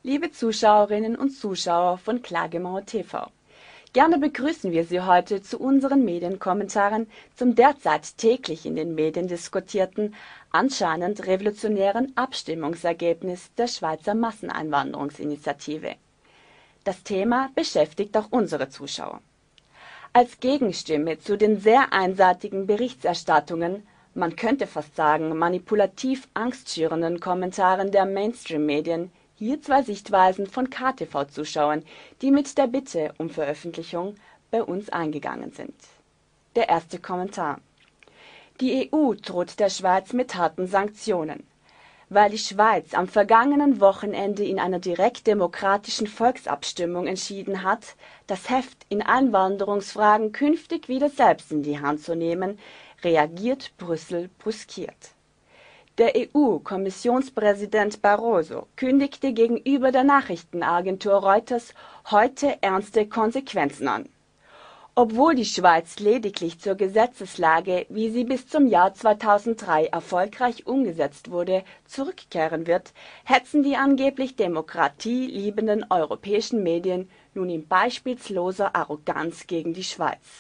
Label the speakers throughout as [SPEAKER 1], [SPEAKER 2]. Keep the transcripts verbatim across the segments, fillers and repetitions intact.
[SPEAKER 1] liebe Zuschauerinnen und Zuschauer von Klagemauer T V. Gerne begrüßen wir Sie heute zu unseren Medienkommentaren zum derzeit täglich in den Medien diskutierten, anscheinend revolutionären Abstimmungsergebnis der Schweizer Masseneinwanderungsinitiative. Das Thema beschäftigt auch unsere Zuschauer. Als Gegenstimme zu den sehr einseitigen Berichterstattungen, man könnte fast sagen manipulativ angstschürenden Kommentaren der Mainstream-Medien, hier zwei Sichtweisen von K T V-Zuschauern, die mit der Bitte um Veröffentlichung bei uns eingegangen sind. Der erste Kommentar. Die E U droht der Schweiz mit harten Sanktionen. Weil die Schweiz am vergangenen Wochenende in einer direktdemokratischen Volksabstimmung entschieden hat, das Heft in Einwanderungsfragen künftig wieder selbst in die Hand zu nehmen, reagiert Brüssel brüskiert. Der E U-Kommissionspräsident Barroso kündigte gegenüber der Nachrichtenagentur Reuters heute ernste Konsequenzen an. Obwohl die Schweiz lediglich zur Gesetzeslage, wie sie bis zum Jahr zweitausenddrei erfolgreich umgesetzt wurde, zurückkehren wird, hetzen die angeblich demokratieliebenden europäischen Medien nun in beispielloser Arroganz gegen die Schweiz.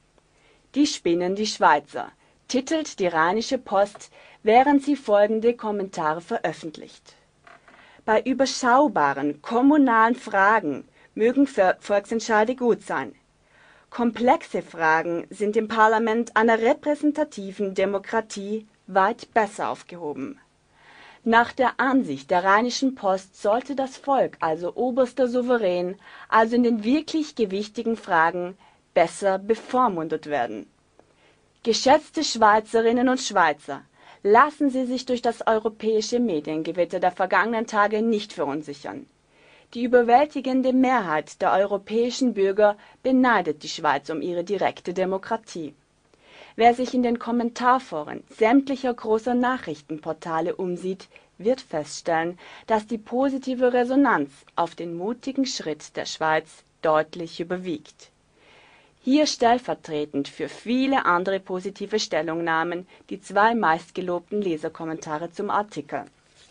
[SPEAKER 1] Die spinnen die Schweizer, titelt die Rheinische Post, während sie folgende Kommentare veröffentlicht. Bei überschaubaren kommunalen Fragen mögen Volksentscheide gut sein. Komplexe Fragen sind im Parlament einer repräsentativen Demokratie weit besser aufgehoben. Nach der Ansicht der Rheinischen Post sollte das Volk, also oberster Souverän, also in den wirklich gewichtigen Fragen besser bevormundet werden. Geschätzte Schweizerinnen und Schweizer, lassen Sie sich durch das europäische Mediengewitter der vergangenen Tage nicht verunsichern. Die überwältigende Mehrheit der europäischen Bürger beneidet die Schweiz um ihre direkte Demokratie. Wer sich in den Kommentarforen sämtlicher großer Nachrichtenportale umsieht, wird feststellen, dass die positive Resonanz auf den mutigen Schritt der Schweiz deutlich überwiegt. Hier stellvertretend für viele andere positive Stellungnahmen die zwei meistgelobten Leserkommentare zum Artikel.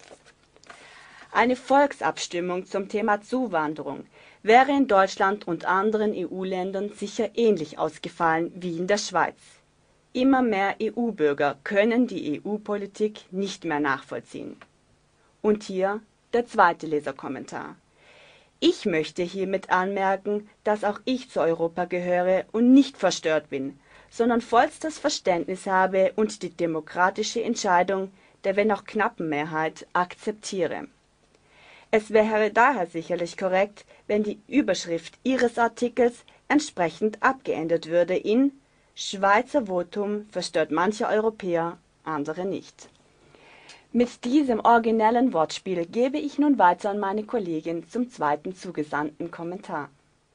[SPEAKER 1] Eine Volksabstimmung zum Thema Zuwanderung wäre in Deutschland und anderen E U-Ländern sicher ähnlich ausgefallen wie in der Schweiz. Immer mehr E U-Bürger können die E U-Politik nicht mehr nachvollziehen. Und hier der zweite Leserkommentar. Ich möchte hiermit anmerken, dass auch ich zu Europa gehöre und nicht verstört bin, sondern vollstes Verständnis habe und die demokratische Entscheidung der wenn auch knappen Mehrheit akzeptiere. Es wäre daher sicherlich korrekt, wenn die Überschrift Ihres Artikels entsprechend abgeändert würde in Schweizer Votum verstört manche Europäer, andere nicht. Mit diesem originellen Wortspiel gebe ich nun weiter an meine Kollegin zum zweiten zugesandten Kommentar.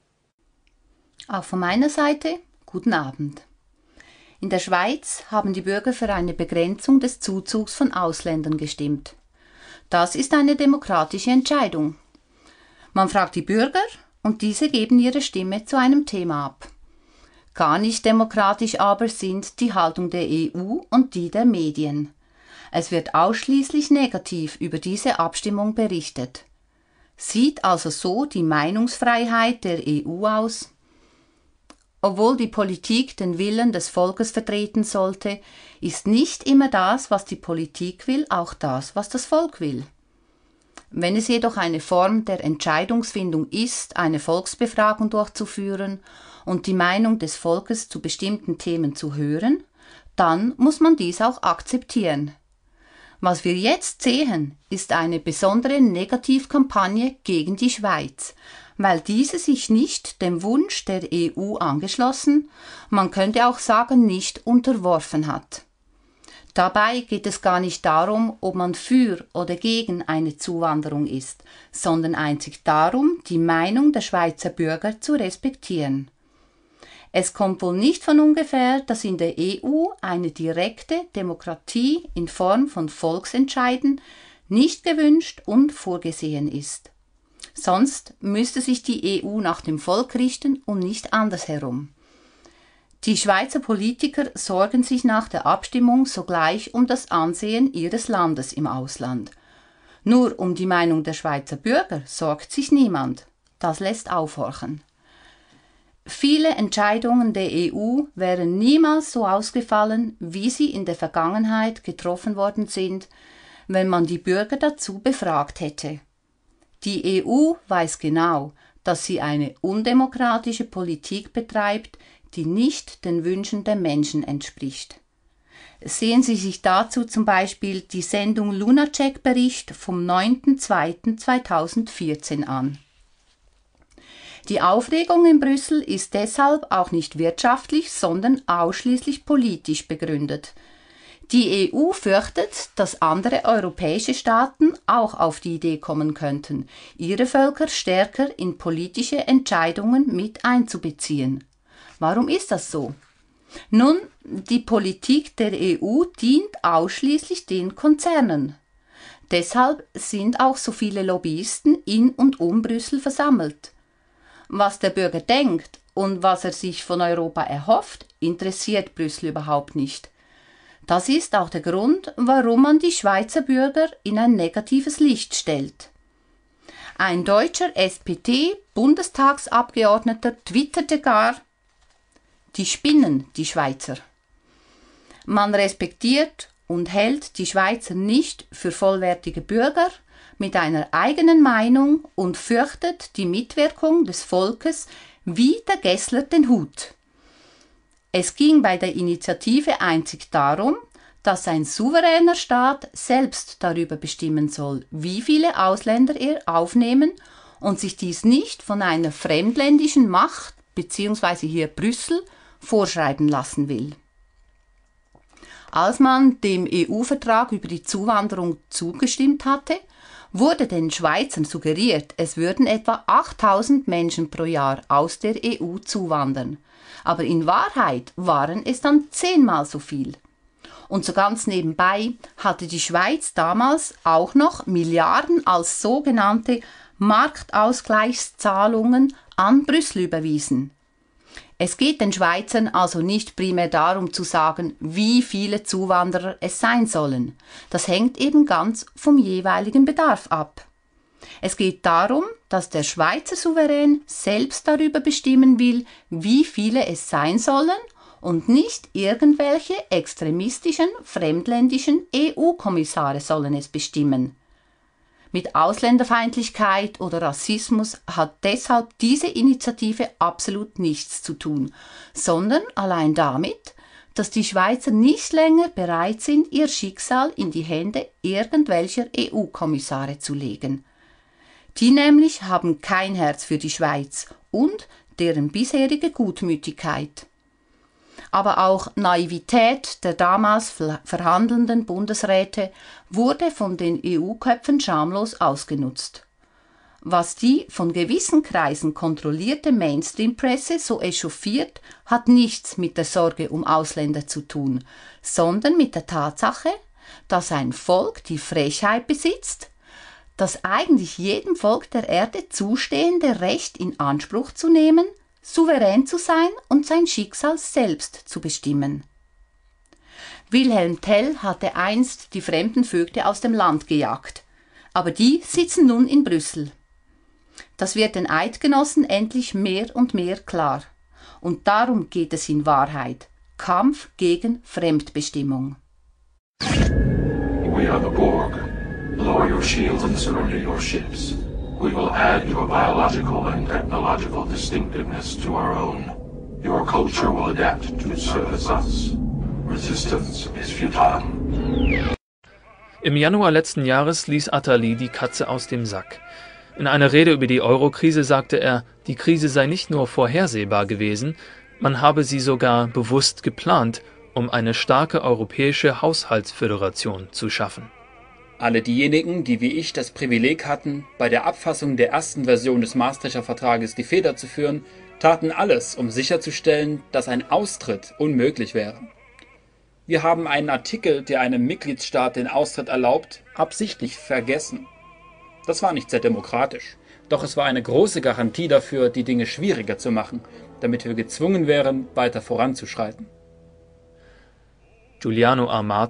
[SPEAKER 2] Auch von meiner Seite guten Abend. In der Schweiz haben die Bürger für eine Begrenzung des Zuzugs von Ausländern gestimmt. Das ist eine demokratische Entscheidung. Man fragt die Bürger und diese geben ihre Stimme zu einem Thema ab. Gar nicht demokratisch aber sind die Haltung der E U und die der Medien. Es wird ausschließlich negativ über diese Abstimmung berichtet. Sieht also so die Meinungsfreiheit der E U aus? Obwohl die Politik den Willen des Volkes vertreten sollte, ist nicht immer das, was die Politik will, auch das, was das Volk will. Wenn es jedoch eine Form der Entscheidungsfindung ist, eine Volksbefragung durchzuführen und die Meinung des Volkes zu bestimmten Themen zu hören, dann muss man dies auch akzeptieren. Was wir jetzt sehen, ist eine besondere Negativkampagne gegen die Schweiz, weil diese sich nicht dem Wunsch der E U angeschlossen, man könnte auch sagen, nicht unterworfen hat. Dabei geht es gar nicht darum, ob man für oder gegen eine Zuwanderung ist, sondern einzig darum, die Meinung der Schweizer Bürger zu respektieren. Es kommt wohl nicht von ungefähr, dass in der E U eine direkte Demokratie in Form von Volksentscheiden nicht gewünscht und vorgesehen ist. Sonst müsste sich die E U nach dem Volk richten und nicht andersherum. Die Schweizer Politiker sorgen sich nach der Abstimmung sogleich um das Ansehen ihres Landes im Ausland. Nur um die Meinung der Schweizer Bürger sorgt sich niemand. Das lässt aufhorchen. Viele Entscheidungen der E U wären niemals so ausgefallen, wie sie in der Vergangenheit getroffen worden sind, wenn man die Bürger dazu befragt hätte. Die E U weiß genau, dass sie eine undemokratische Politik betreibt, die nicht den Wünschen der Menschen entspricht. Sehen Sie sich dazu zum Beispiel die Sendung Lunacek-Bericht vom neunten zweiten zweitausendvierzehn an. Die Aufregung in Brüssel ist deshalb auch nicht wirtschaftlich, sondern ausschließlich politisch begründet. Die E U fürchtet, dass andere europäische Staaten auch auf die Idee kommen könnten, ihre Völker stärker in politische Entscheidungen mit einzubeziehen. Warum ist das so? Nun, die Politik der E U dient ausschließlich den Konzernen. Deshalb sind auch so viele Lobbyisten in und um Brüssel versammelt. Was der Bürger denkt und was er sich von Europa erhofft, interessiert Brüssel überhaupt nicht. Das ist auch der Grund, warum man die Schweizer Bürger in ein negatives Licht stellt. Ein deutscher S P D-Bundestagsabgeordneter twitterte gar: Die spinnen, die Schweizer. Man respektiert und hält die Schweizer nicht für vollwertige Bürger mit einer eigenen Meinung und fürchtet die Mitwirkung des Volkes wie der Gessler den Hut. Es ging bei der Initiative einzig darum, dass ein souveräner Staat selbst darüber bestimmen soll, wie viele Ausländer er aufnehmen und sich dies nicht von einer fremdländischen Macht bzw. hier Brüssel vorschreiben lassen will. Als man dem E U-Vertrag über die Zuwanderung zugestimmt hatte, wurde den Schweizern suggeriert, es würden etwa achttausend Menschen pro Jahr aus der E U zuwandern. Aber in Wahrheit waren es dann zehnmal so viel. Und so ganz nebenbei hatte die Schweiz damals auch noch Milliarden als sogenannte Marktausgleichszahlungen an Brüssel überwiesen. Es geht den Schweizern also nicht primär darum zu sagen, wie viele Zuwanderer es sein sollen. Das hängt eben ganz vom jeweiligen Bedarf ab. Es geht darum, dass der Schweizer Souverän selbst darüber bestimmen will, wie viele es sein sollen und nicht irgendwelche extremistischen, fremdländischen E U-Kommissare sollen es bestimmen. Mit Ausländerfeindlichkeit oder Rassismus hat deshalb diese Initiative absolut nichts zu tun, sondern allein damit, dass die Schweizer nicht länger bereit sind, ihr Schicksal in die Hände irgendwelcher E U-Kommissare zu legen. Die nämlich haben kein Herz für die Schweiz und deren bisherige Gutmütigkeit. Aber auch Naivität der damals verhandelnden Bundesräte wurde von den E U-Köpfen schamlos ausgenutzt. Was die von gewissen Kreisen kontrollierte Mainstream-Presse so echauffiert, hat nichts mit der Sorge um Ausländer zu tun, sondern mit der Tatsache, dass ein Volk die Frechheit besitzt, das eigentlich jedem Volk der Erde zustehende Recht in Anspruch zu nehmen, souverän zu sein und sein Schicksal selbst zu bestimmen. Wilhelm Tell hatte einst die fremden Vögte aus dem Land gejagt, aber die sitzen nun in Brüssel. Das wird den Eidgenossen endlich mehr und mehr klar. Und darum geht es in Wahrheit: Kampf gegen Fremdbestimmung.
[SPEAKER 3] We are the Borg. Lower your shields and surrender your ships. We will add your biological and technological distinctiveness to our own. Your culture will adapt to service us. Resistance is futile.
[SPEAKER 4] Im Januar letzten Jahres ließ Attali die Katze aus dem Sack. In einer Rede über die Euro-Krise sagte er, die Krise sei nicht nur vorhersehbar gewesen, man habe sie sogar bewusst geplant, um eine starke europäische Haushaltsföderation zu schaffen.
[SPEAKER 5] Alle diejenigen, die wie ich das Privileg hatten, bei der Abfassung der ersten Version des Maastrichter Vertrages die Feder zu führen, taten alles, um sicherzustellen, dass ein Austritt unmöglich wäre. Wir haben einen Artikel, der einem Mitgliedsstaat den Austritt erlaubt, absichtlich vergessen. Das war nicht sehr demokratisch, doch es war eine große Garantie dafür, die Dinge schwieriger zu machen, damit wir gezwungen wären, weiter voranzuschreiten.
[SPEAKER 4] Giuliano Amato,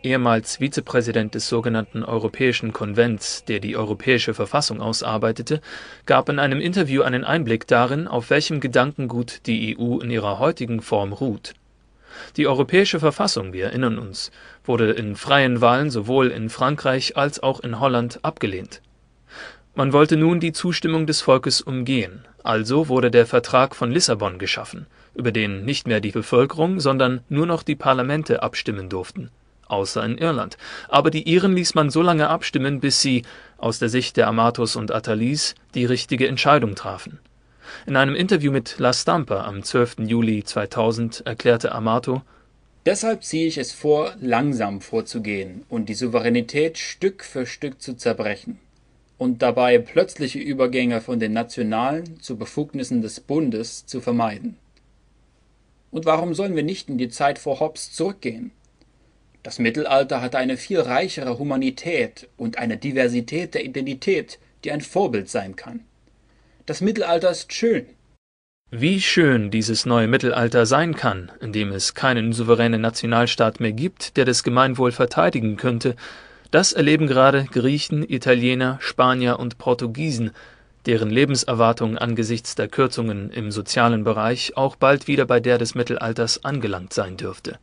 [SPEAKER 4] ehemals Vizepräsident des sogenannten Europäischen Konvents, der die Europäische Verfassung ausarbeitete, gab in einem Interview einen Einblick darin, auf welchem Gedankengut die E U in ihrer heutigen Form ruht. Die Europäische Verfassung, wir erinnern uns, wurde in freien Wahlen sowohl in Frankreich als auch in Holland abgelehnt. Man wollte nun die Zustimmung des Volkes umgehen, also wurde der Vertrag von Lissabon geschaffen, über den nicht mehr die Bevölkerung, sondern nur noch die Parlamente abstimmen durften. Außer in Irland. Aber die Iren ließ man so lange abstimmen, bis sie, aus der Sicht der Amatos und Attalis, die richtige Entscheidung trafen. In einem Interview mit La Stampa am zwölften Juli zweitausend erklärte Amato:
[SPEAKER 5] Deshalb ziehe ich es vor, langsam vorzugehen und die Souveränität Stück für Stück zu zerbrechen und dabei plötzliche Übergänge von den nationalen zu Befugnissen des Bundes zu vermeiden. Und warum sollen wir nicht in die Zeit vor Hobbes zurückgehen? Das Mittelalter hatte eine viel reichere Humanität und eine Diversität der Identität, die ein Vorbild sein kann. Das Mittelalter ist schön.
[SPEAKER 4] Wie schön dieses neue Mittelalter sein kann, in dem es keinen souveränen Nationalstaat mehr gibt, der das Gemeinwohl verteidigen könnte, das erleben gerade Griechen, Italiener, Spanier und Portugiesen, deren Lebenserwartung angesichts der Kürzungen im sozialen Bereich auch bald wieder bei der des Mittelalters angelangt sein dürfte.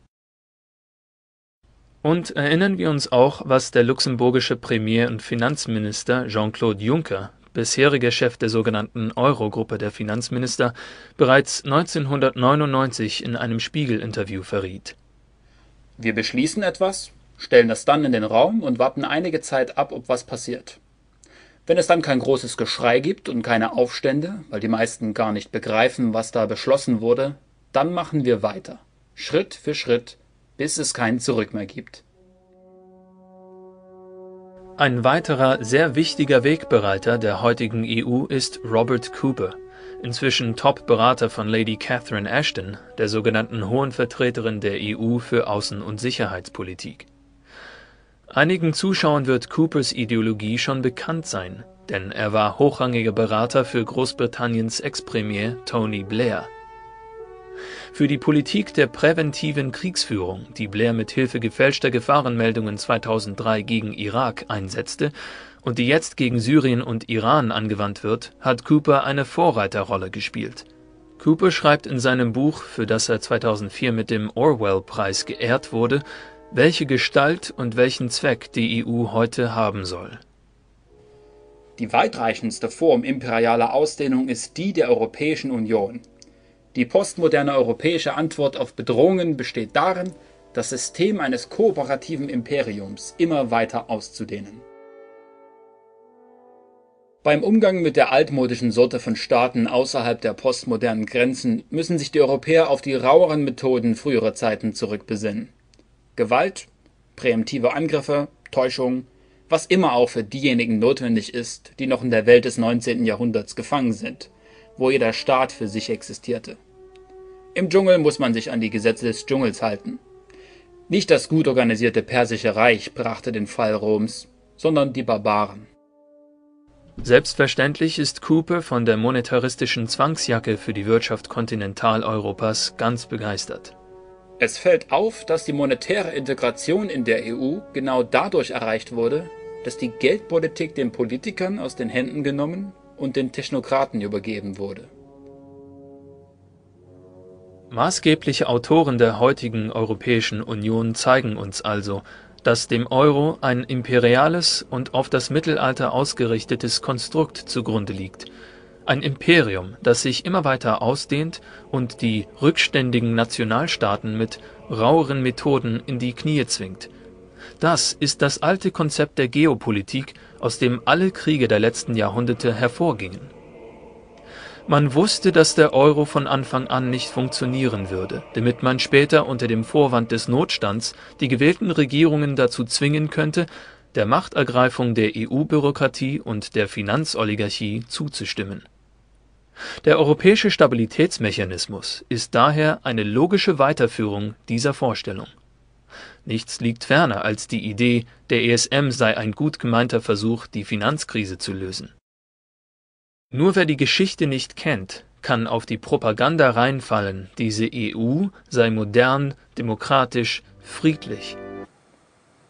[SPEAKER 4] Und erinnern wir uns auch, was der luxemburgische Premier- und Finanzminister Jean-Claude Juncker, bisheriger Chef der sogenannten Euro-Gruppe der Finanzminister, bereits neunzehnhundertneunundneunzig in einem Spiegel-Interview verriet.
[SPEAKER 5] Wir beschließen etwas, stellen das dann in den Raum und warten einige Zeit ab, ob was passiert. Wenn es dann kein großes Geschrei gibt und keine Aufstände, weil die meisten gar nicht begreifen, was da beschlossen wurde, dann machen wir weiter, Schritt für Schritt, bis es kein Zurück mehr gibt.
[SPEAKER 4] Ein weiterer sehr wichtiger Wegbereiter der heutigen E U ist Robert Cooper, inzwischen Top-Berater von Lady Catherine Ashton, der sogenannten Hohen Vertreterin der E U für Außen- und Sicherheitspolitik. Einigen Zuschauern wird Coopers Ideologie schon bekannt sein, denn er war hochrangiger Berater für Großbritanniens Ex-Premier Tony Blair. Für die Politik der präventiven Kriegsführung, die Blair mit Hilfe gefälschter Gefahrenmeldungen zweitausenddrei gegen Irak einsetzte und die jetzt gegen Syrien und Iran angewandt wird, hat Cooper eine Vorreiterrolle gespielt. Cooper schreibt in seinem Buch, für das er zweitausendvier mit dem Orwell-Preis geehrt wurde, welche Gestalt und welchen Zweck die E U heute haben soll.
[SPEAKER 5] Die weitreichendste Form imperialer Ausdehnung ist die der Europäischen Union. Die postmoderne europäische Antwort auf Bedrohungen besteht darin, das System eines kooperativen Imperiums immer weiter auszudehnen. Beim Umgang mit der altmodischen Sorte von Staaten außerhalb der postmodernen Grenzen müssen sich die Europäer auf die raueren Methoden früherer Zeiten zurückbesinnen. Gewalt, präemptive Angriffe, Täuschung, was immer auch für diejenigen notwendig ist, die noch in der Welt des neunzehnten Jahrhunderts gefangen sind, wo jeder Staat für sich existierte. Im Dschungel muss man sich an die Gesetze des Dschungels halten. Nicht das gut organisierte Persische Reich brachte den Fall Roms, sondern die Barbaren.
[SPEAKER 4] Selbstverständlich ist Cooper von der monetaristischen Zwangsjacke für die Wirtschaft Kontinentaleuropas ganz begeistert.
[SPEAKER 5] Es fällt auf, dass die monetäre Integration in der E U genau dadurch erreicht wurde, dass die Geldpolitik den Politikern aus den Händen genommen und den Technokraten übergeben wurde.
[SPEAKER 4] Maßgebliche Autoren der heutigen Europäischen Union zeigen uns also, dass dem Euro ein imperiales und auf das Mittelalter ausgerichtetes Konstrukt zugrunde liegt. Ein Imperium, das sich immer weiter ausdehnt und die rückständigen Nationalstaaten mit raueren Methoden in die Knie zwingt. Das ist das alte Konzept der Geopolitik, aus dem alle Kriege der letzten Jahrhunderte hervorgingen. Man wusste, dass der Euro von Anfang an nicht funktionieren würde, damit man später unter dem Vorwand des Notstands die gewählten Regierungen dazu zwingen könnte, der Machtergreifung der E U-Bürokratie und der Finanzoligarchie zuzustimmen. Der europäische Stabilitätsmechanismus ist daher eine logische Weiterführung dieser Vorstellung. Nichts liegt ferner als die Idee, der E S M sei ein gut gemeinter Versuch, die Finanzkrise zu lösen. Nur wer die Geschichte nicht kennt, kann auf die Propaganda reinfallen, diese E U sei modern, demokratisch, friedlich.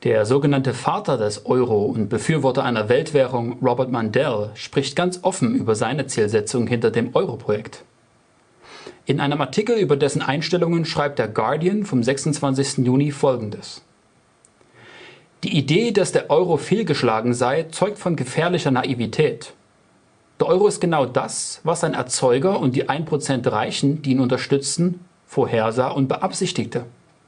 [SPEAKER 5] Der sogenannte Vater des Euro und Befürworter einer Weltwährung Robert Mundell spricht ganz offen über seine Zielsetzung hinter dem Euro-Projekt. In einem Artikel über dessen Einstellungen schreibt der Guardian vom sechsundzwanzigsten Juni Folgendes: Die Idee, dass der Euro fehlgeschlagen sei, zeugt von gefährlicher Naivität. Der Euro ist genau das, was sein Erzeuger und die ein Prozent Reichen, die ihn unterstützten, vorhersah und beabsichtigte.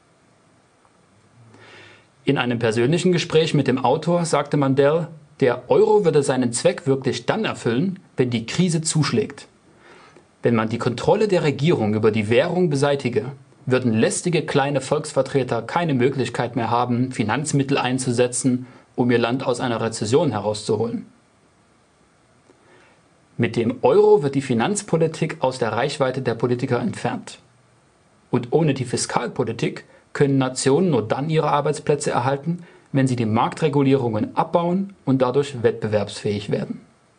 [SPEAKER 5] In einem persönlichen Gespräch mit dem Autor sagte Mundell, der Euro würde seinen Zweck wirklich dann erfüllen, wenn die Krise zuschlägt. Wenn man die Kontrolle der Regierung über die Währung beseitige, würden lästige kleine Volksvertreter keine Möglichkeit mehr haben, Finanzmittel einzusetzen, um ihr Land aus einer Rezession herauszuholen. Mit dem Euro wird die Finanzpolitik aus der Reichweite der Politiker entfernt. Und ohne die Fiskalpolitik können Nationen nur dann ihre Arbeitsplätze erhalten, wenn sie die Marktregulierungen abbauen und dadurch wettbewerbsfähig werden.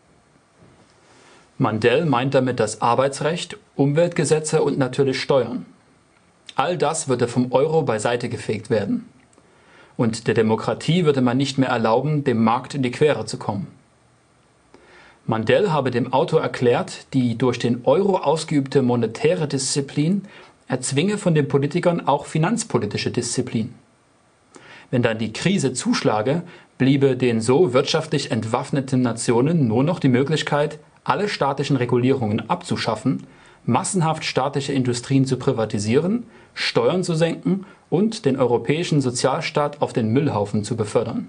[SPEAKER 5] Mundell meint damit das Arbeitsrecht, Umweltgesetze und natürlich Steuern. All das würde vom Euro beiseite gefegt werden. Und der Demokratie würde man nicht mehr erlauben, dem Markt in die Quere zu kommen. Mundell habe dem Autor erklärt, die durch den Euro ausgeübte monetäre Disziplin erzwinge von den Politikern auch finanzpolitische Disziplin. Wenn dann die Krise zuschlage, bliebe den so wirtschaftlich entwaffneten Nationen nur noch die Möglichkeit, alle staatlichen Regulierungen abzuschaffen, massenhaft staatliche Industrien zu privatisieren, Steuern zu senken und den europäischen Sozialstaat auf den Müllhaufen zu befördern.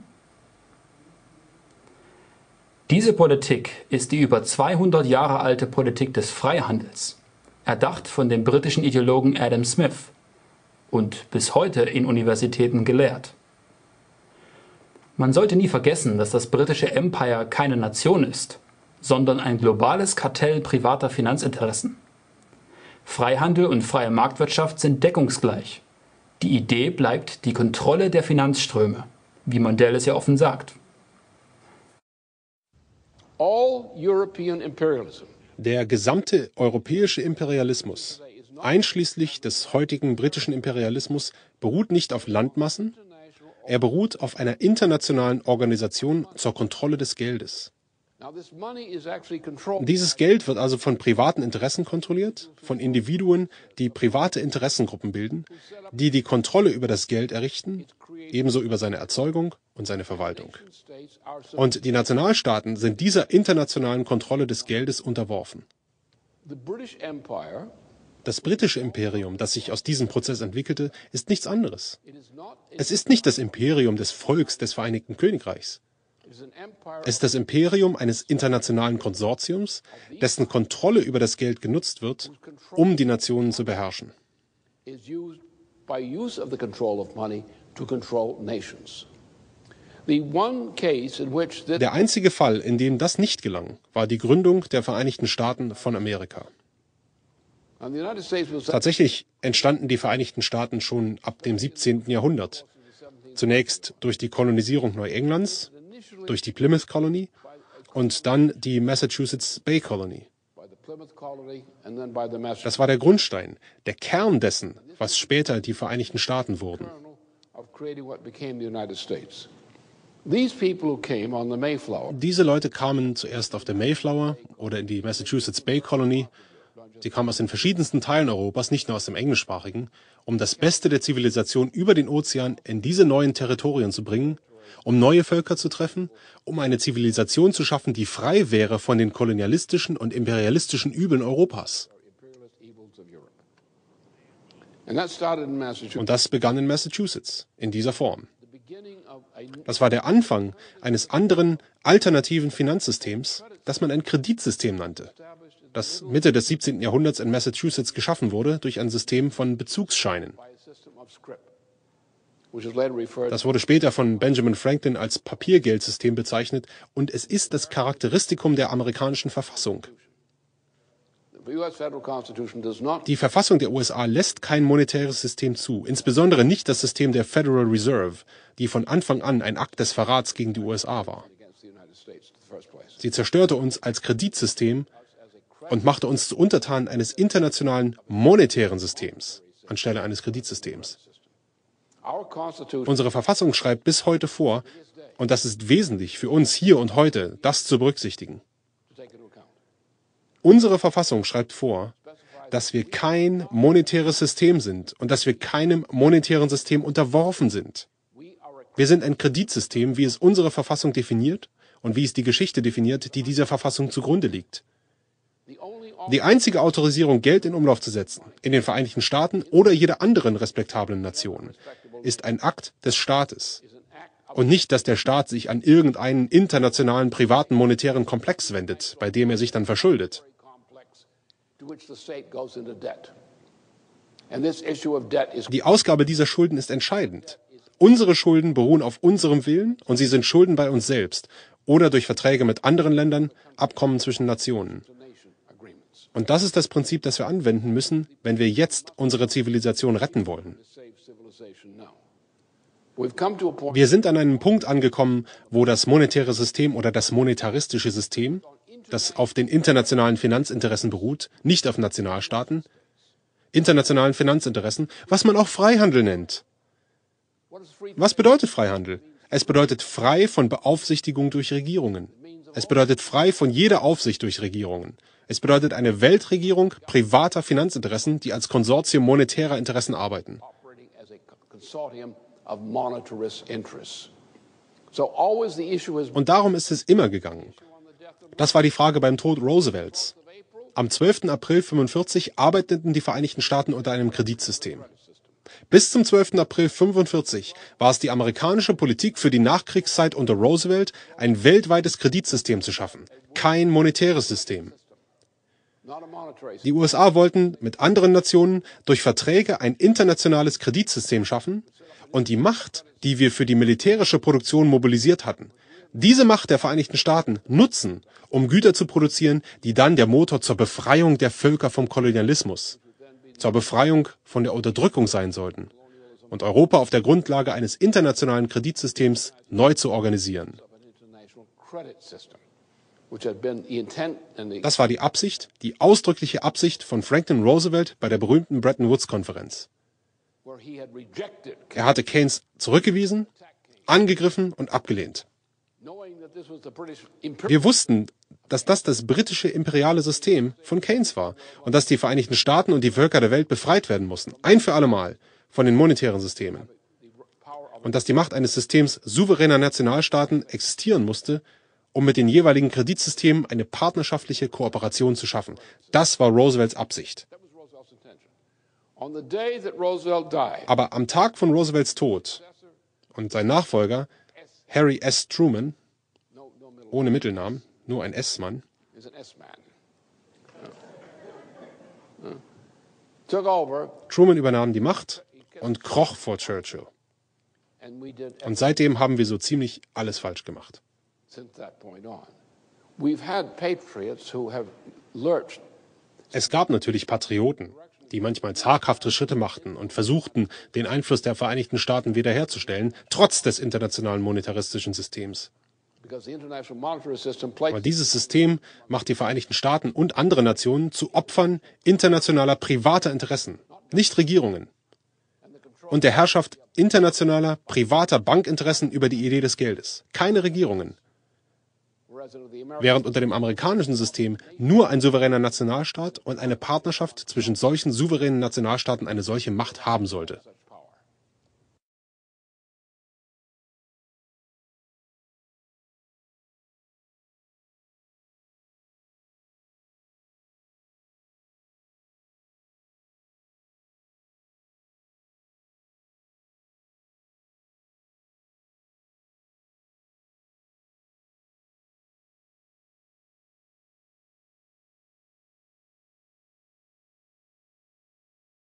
[SPEAKER 5] Diese Politik ist die über zweihundert Jahre alte Politik des Freihandels, erdacht von dem britischen Ideologen Adam Smith und bis heute in Universitäten gelehrt. Man sollte nie vergessen, dass das britische Empire keine Nation ist, sondern ein globales Kartell privater Finanzinteressen. Freihandel und freie Marktwirtschaft sind deckungsgleich. Die Idee bleibt die Kontrolle der Finanzströme, wie Mundell es ja offen sagt.
[SPEAKER 6] All European imperialism.
[SPEAKER 7] Der gesamte europäische Imperialismus, einschließlich des heutigen britischen Imperialismus, beruht nicht auf Landmassen, er beruht auf einer internationalen Organisation zur Kontrolle des Geldes. Dieses Geld wird also von privaten Interessen kontrolliert, von Individuen, die private Interessengruppen bilden, die die Kontrolle über das Geld errichten, ebenso über seine Erzeugung und seine Verwaltung. Und die Nationalstaaten sind dieser internationalen Kontrolle des Geldes unterworfen. Das britische Imperium, das sich aus diesem Prozess entwickelte, ist nichts anderes. Es ist nicht das Imperium des Volks des Vereinigten Königreichs. Es ist das Imperium eines internationalen Konsortiums, dessen Kontrolle über das Geld genutzt wird, um die Nationen zu beherrschen. Der einzige Fall, in dem das nicht gelang, war die Gründung der Vereinigten Staaten von Amerika. Tatsächlich entstanden die Vereinigten Staaten schon ab dem siebzehnten Jahrhundert. Zunächst durch die Kolonisierung Neuenglands, durch die Plymouth Colony und dann die Massachusetts Bay Colony. Das war der Grundstein, der Kern dessen, was später die Vereinigten Staaten wurden. Diese Leute kamen zuerst auf der Mayflower oder in die Massachusetts Bay Colony. Sie kamen aus den verschiedensten Teilen Europas, nicht nur aus dem englischsprachigen, um das Beste der Zivilisation über den Ozean in diese neuen Territorien zu bringen, um neue Völker zu treffen, um eine Zivilisation zu schaffen, die frei wäre von den kolonialistischen und imperialistischen Übeln Europas. Und das begann in Massachusetts, in dieser Form. Das war der Anfang eines anderen, alternativen Finanzsystems, das man ein Kreditsystem nannte, das Mitte des siebzehnten Jahrhunderts in Massachusetts geschaffen wurde durch ein System von Bezugsscheinen. Das wurde später von Benjamin Franklin als Papiergeldsystem bezeichnet und es ist das Charakteristikum der amerikanischen Verfassung. Die Verfassung der U S A lässt kein monetäres System zu, insbesondere nicht das System der Federal Reserve, die von Anfang an ein Akt des Verrats gegen die U S A war. Sie zerstörte uns als Kreditsystem und machte uns zu Untertanen eines internationalen monetären Systems anstelle eines Kreditsystems. Unsere Verfassung schreibt bis heute vor, und das ist wesentlich für uns hier und heute, das zu berücksichtigen. Unsere Verfassung schreibt vor, dass wir kein monetäres System sind und dass wir keinem monetären System unterworfen sind. Wir sind ein Kreditsystem, wie es unsere Verfassung definiert und wie es die Geschichte definiert, die dieser Verfassung zugrunde liegt. Die einzige Autorisierung, Geld in Umlauf zu setzen, in den Vereinigten Staaten oder jeder anderen respektablen Nation, ist ein Akt des Staates. Und nicht, dass der Staat sich an irgendeinen internationalen privaten monetären Komplex wendet, bei dem er sich dann verschuldet. Die Ausgabe dieser Schulden ist entscheidend. Unsere Schulden beruhen auf unserem Willen und sie sind Schulden bei uns selbst oder durch Verträge mit anderen Ländern, Abkommen zwischen Nationen. Und das ist das Prinzip, das wir anwenden müssen, wenn wir jetzt unsere Zivilisation retten wollen. Wir sind an einem Punkt angekommen, wo das monetäre System oder das monetaristische System, das auf den internationalen Finanzinteressen beruht, nicht auf Nationalstaaten, internationalen Finanzinteressen, was man auch Freihandel nennt. Was bedeutet Freihandel? Es bedeutet frei von Beaufsichtigung durch Regierungen. Es bedeutet frei von jeder Aufsicht durch Regierungen. Es bedeutet eine Weltregierung privater Finanzinteressen, die als Konsortium monetärer Interessen arbeiten. Und darum ist es immer gegangen. Das war die Frage beim Tod Roosevelts. Am zwölften April fünfundvierzig arbeiteten die Vereinigten Staaten unter einem Kreditsystem. Bis zum zwölften April fünfundvierzig war es die amerikanische Politik für die Nachkriegszeit unter Roosevelt, ein weltweites Kreditsystem zu schaffen, kein monetäres System. Die U S A wollten mit anderen Nationen durch Verträge ein internationales Kreditsystem schaffen und die Macht, die wir für die militärische Produktion mobilisiert hatten, diese Macht der Vereinigten Staaten nutzen, um Güter zu produzieren, die dann der Motor zur Befreiung der Völker vom Kolonialismus, zur Befreiung von der Unterdrückung sein sollten und Europa auf der Grundlage eines internationalen Kreditsystems neu zu organisieren. Das war die Absicht, die ausdrückliche Absicht von Franklin Roosevelt bei der berühmten Bretton-Woods-Konferenz. Er hatte Keynes zurückgewiesen, angegriffen und abgelehnt. Wir wussten, dass das das britische imperiale System von Keynes war und dass die Vereinigten Staaten und die Völker der Welt befreit werden mussten, ein für alle Mal, von den monetären Systemen. Und dass die Macht eines Systems souveräner Nationalstaaten existieren musste, um mit den jeweiligen Kreditsystemen eine partnerschaftliche Kooperation zu schaffen. Das war Roosevelts Absicht. Aber am Tag von Roosevelts Tod und sein Nachfolger, Harry S. Truman, ohne Mittelnamen, nur ein S-Mann, Truman übernahm die Macht und kroch vor Churchill. Und seitdem haben wir so ziemlich alles falsch gemacht. Es gab natürlich Patrioten, die manchmal zaghafte Schritte machten und versuchten, den Einfluss der Vereinigten Staaten wiederherzustellen, trotz des internationalen monetaristischen Systems. Aber dieses System macht die Vereinigten Staaten und andere Nationen zu Opfern internationaler privater Interessen, nicht Regierungen, und der Herrschaft internationaler privater Bankinteressen über die Idee des Geldes, keine Regierungen. Während unter dem amerikanischen System nur ein souveräner Nationalstaat und eine Partnerschaft zwischen solchen souveränen Nationalstaaten eine solche Macht haben sollte.